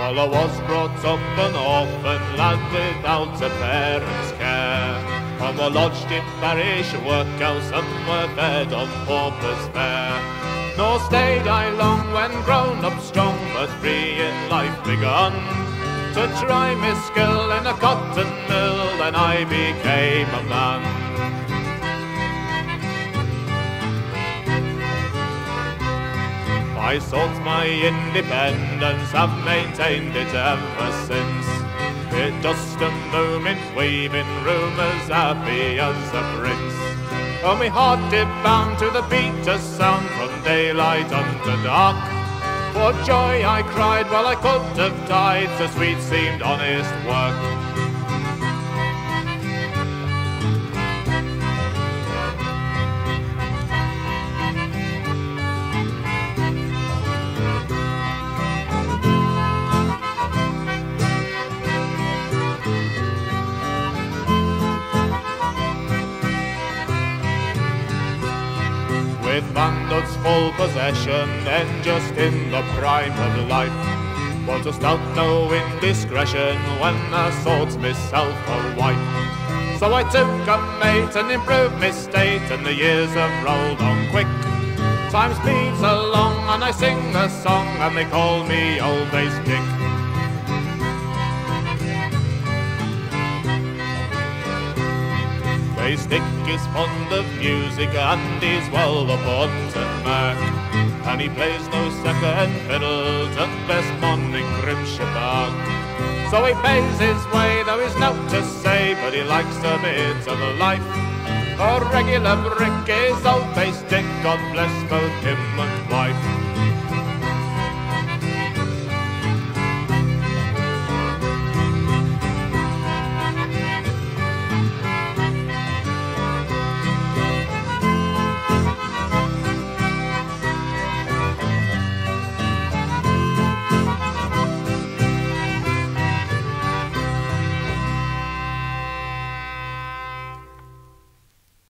Well, I was brought up an orphan lad without a parent's care, and were lodged in parish workhouse and were fed on paupers' fare. Nor stayed I long when grown up strong, but free in life begun, to try my skill in a cotton mill, and I became a man. I sought my independence, have maintained it ever since. It dust and boom in weaving room, as happy as a prince. Oh, me heart did bound to the beat of sound from daylight unto dark. For joy I cried while I could have died, so sweet seemed honest work. With manhood's full possession, then just in the prime of life, but just out no indiscretion when I sought myself a wife. So I took a mate and improved my state, and the years have rolled on quick. Time speeds along and I sing a song, and they call me Old Bass Kick. Stick is fond of music and he's well upon to mark, and he plays no second fiddle to best mon in Grimshire Park. So he pays his way, though he's not to say, but he likes a bit of a life. A regular brick is Old Bass Dick, God bless both him and wife.